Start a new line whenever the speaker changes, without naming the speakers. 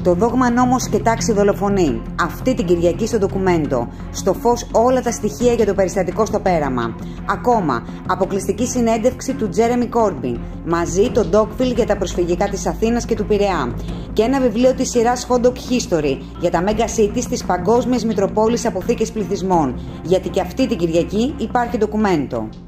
Το δόγμα νόμος και τάξη δολοφονεί. Αυτή την Κυριακή στο ντοκουμέντο. Στο φως όλα τα στοιχεία για το περιστατικό στο πέραμα. Ακόμα, αποκλειστική συνέντευξη του Τζέρεμι Κόρμπιν. Μαζί το ντοκφιλ για τα προσφυγικά της Αθήνας και του Πειραιά. Και ένα βιβλίο της σειράς Hot Dog History για τα Mega Cities της παγκόσμιας Μητροπόλης Αποθήκες Πληθυσμών. Γιατί και αυτή την Κυριακή υπάρχει ντοκουμέντο.